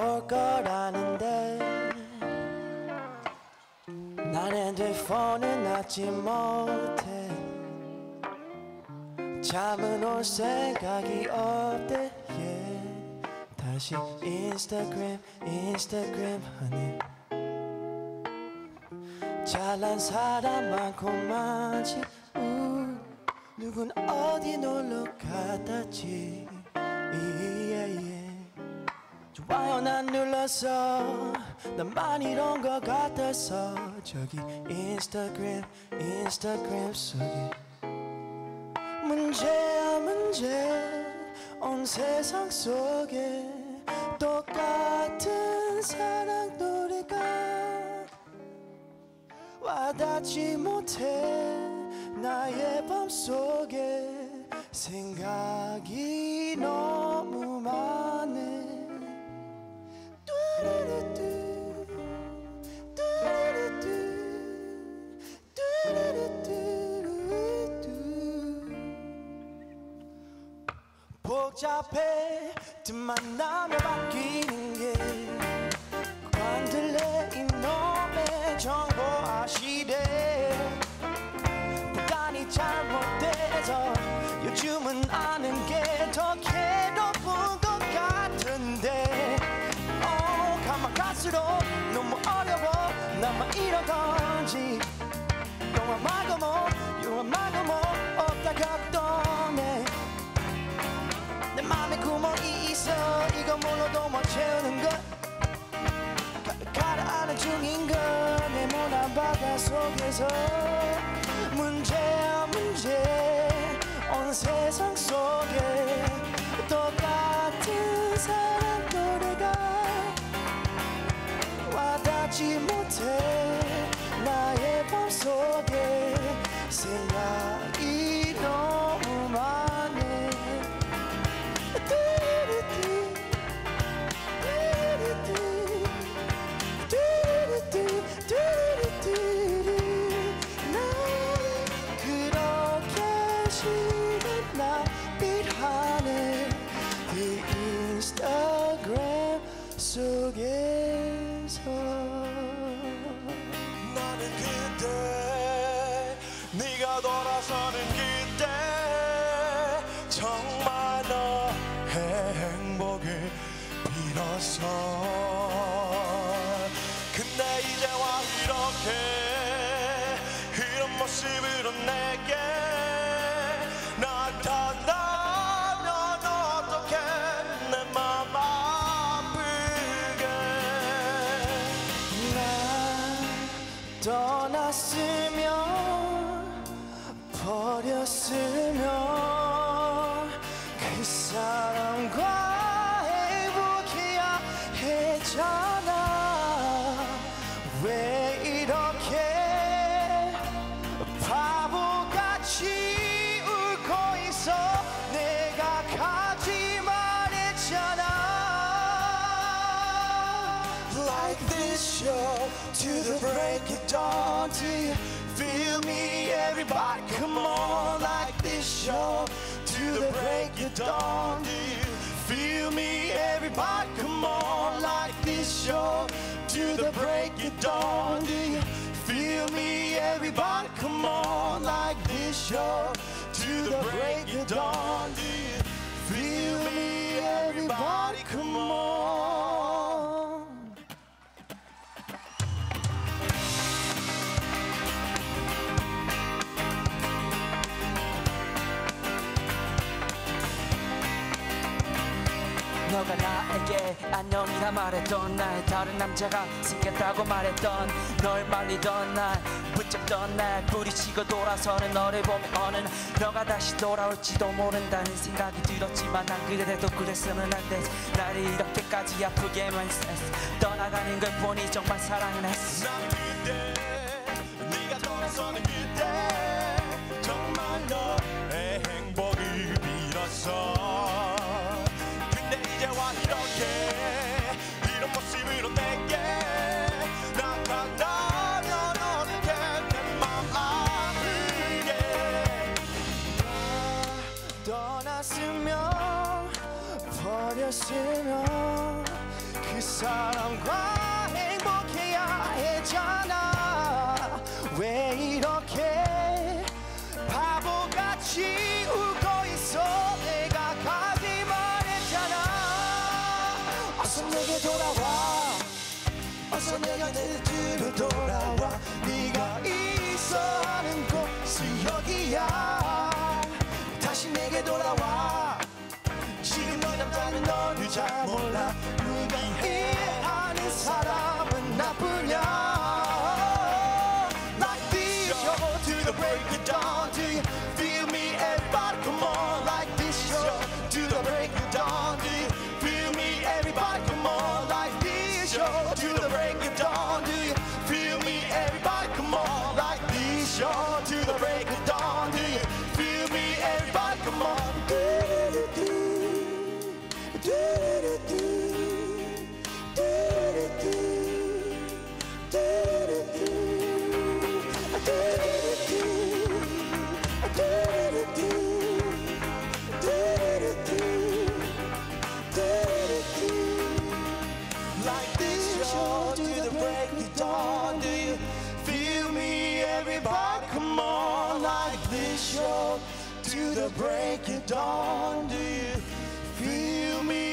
올 거라는데 난 핸드폰을 놔지 못해. 잠은 올 생각이 없대. 다시 인스타그램 하네. 잘난 사람 많고 많지. 누군 어디 놀러 갔다지. 좋아요 난 눌렀어. 나만 이런 거 같아서. 저기 인스타그램 속에 문제야 문제. 온 세상 속에 똑같은 사랑 노래가 와닿지 못해. 나의 맘속에 생각이 너무 많네. 복잡해 틈만 나면 바뀌는 게 관들래 이놈의 정보화 시대. 보단이 잘못돼서 요즘은 아는 게 더 괴로운 것 같은데. 가만 갈수록 너무 어려워. 나만 이런 건지. 영화 말고 뭐 없다가 떠네. 내 맘에 구멍이 있어. 이거 몰라도 못 채우는 것. 가라앉는 중인 것. 네모난 바다 속에서 문제야 문제. 온 세상 속에 똑같은 사랑 노래가 와닿지 못해. 나의 맘속에 생각이 너무 많네. 난 그렇게 시간 낭비하네. 그 인스타그램 속에서. 나는 그때 네가 돌아서는 그때 정말 너의 행복을 빌었어. 근데 이제와 이렇게 이런 모습으로 내게 나타나면 어떡해. 내 맘 아프게. 난 떠났으면 버렸으면 그 사람과 행복해야 했잖아. 왜 이렇게 바보같이 울고 있어. 내가 가지 말했잖아. Like this show to the break of dawn. Do you feel me everybody? Come on. Like this show to the break of dawn. Do you feel me everybody? Come on. Like this show to the break of dawn. Do you feel me everybody? Come on. Like this show to the break of dawn. Do you feel me everybody? Come on. 너가 나에게 안녕이라 말했던 날, 다른 남자가 생겼다고 말했던, 널 말리던 날, 붙잡던 날, 부딪히고 돌아서는 너를 보며 어느 날 너가 다시 돌아올지도 모른다는 생각이 들었지만 난 그래도 그랬으면 안 되지. 나를 이렇게까지 아프게만 했어. 떠나가는 걸 보니 정말 사랑은 했어. 난 그때 네가 돌아서는 그때 정말 너의 행복을 빌었어. 이제와 이렇게 이런 모습으로 내게 나타나면 어떡해. 내 맘 아프게. 떠났으면 버렸으면 그 그 사람과 행복해야 했잖아. 왜 이렇게 바보같이 울고 있어. 내가 가기만 했잖아. 어서 내게 돌아와. 어서 내 곁으로 돌아와. 네가 있어 하는 곳이 여기야. 다시 내게 돌아와. 지금 너 남자는 너를 잘 몰라. 네가 이해하는 사람은 나뿐이야. Like this show to the break of dawn. Do you feel me everybody come on. Like this show to the break of dawn. Do you feel me everybody come on. Like this show to the break of dawn. Do you feel me everybody come on. Like this show to the break of dawn. Do you feel me everybody come on. Like this show to the break of dawn. Do you feel me everybody come on. Like this show to the break of dawn. Do you feel me